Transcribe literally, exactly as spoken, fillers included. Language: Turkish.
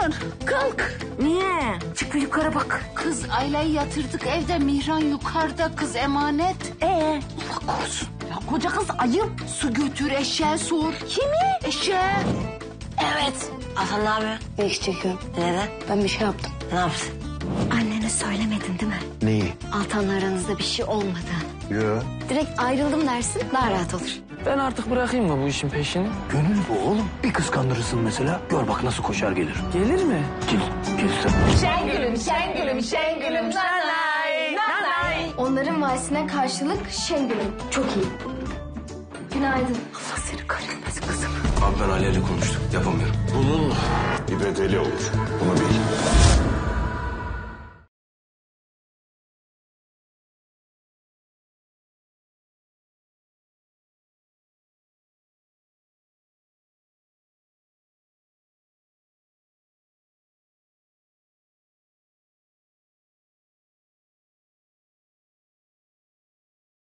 Pınar kalk. Niye? Çık bir yukarı bak. Kız Ayla'yı yatırdık evde, Mihran yukarıda, kız emanet. Ee? Allah korusun. Ya koca kız ayıp. Su götür, eşeğe sor. Kimi? Eşeğe. Evet. Hasan ne yapıyor? Ne iş çekiyorum? Neden? Ben bir şey yaptım. Ne yaptın? Annene söylemedin değil mi? Neyi? Altan'la aranızda bir şey olmadı. Yo. Direkt ayrıldım dersin, daha rahat olur. Ben artık bırakayım mı bu işin peşini? Gönül bu oğlum. Bir kıskandırırsın mesela. Gör bak nasıl koşar gelir. Gelir mi? Gel, gelsin. Şengülüm, şengülüm, şengülüm, nanay, nanay. Onların valisine karşılık Şengül'üm. Çok iyi. Günaydın. Allah seni kahretmesin kızım. Abi ben Ali'yle konuştum. Yapamıyorum. Bunun bir bedeli olur. Bunu bil.